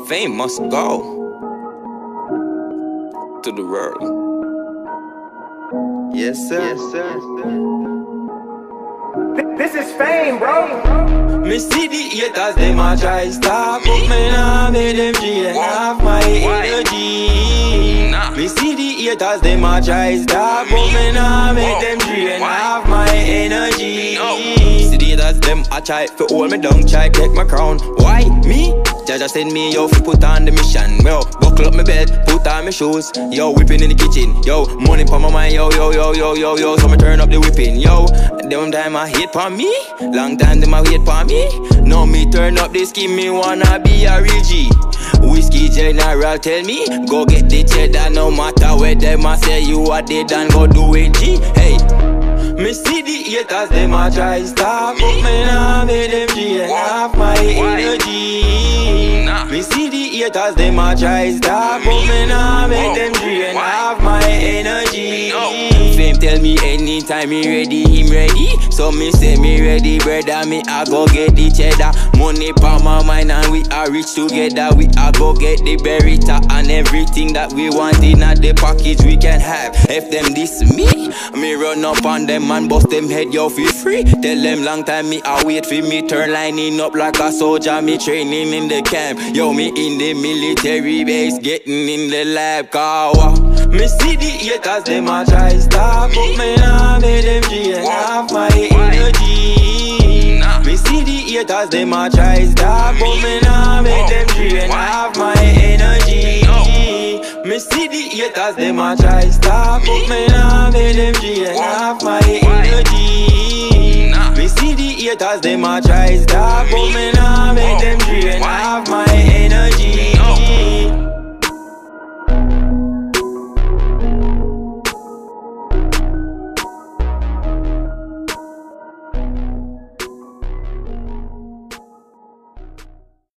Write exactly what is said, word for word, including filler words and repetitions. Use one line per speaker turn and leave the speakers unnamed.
Fame must go to the world. Yes, sir. Yes, sir.
This is fame, bro.
Me see the haters, them a try stop, but me nah make them drain off my energy. Me see the haters, them a try stop, but me nah make them drain off my energy. See the haters, them a try to hold me down, try take my crown. Why me? Jaja send me yo fi put on the mission. Yo, buckle up my bed, put on my shoes. Yo, whipping in the kitchen. Yo, money for my mind. Yo, yo, yo, yo, yo, yo. So me turn up the whipping. Yo, them time I hate for me. Long time them a wait for me. Now me turn up the scheme. Me wanna be a real G. Whiskey General tell me go get the cheddar. No matter where them a say you are dead and go do it G. Hey. Me see the haters, them a try stop, but me nah make them drain off my energy. Me see the haters, them a try stop, but me nah make them drain off my energy. Fame tell me anytime me ready, him ready. So me say me ready, brother, me I go get the cheddar. Money pa my mind and we are rich together. We a go get the berita and everything that we want in a the package we can have. If them diss me, me run up on them and bust them head, yo feel free. Tell them long time me I wait for me turn lining up like a soldier. Me training in the camp, yo me in the military base, getting in the lab car. Me see the haters, them a try stop, but me nah make them drain off my energy. Me see the haters, them a try stop, but me nah make them drain off my energy. Me see the haters, them a try stop, but me nah make them drain off my energy. Me see the haters, them a try stop, but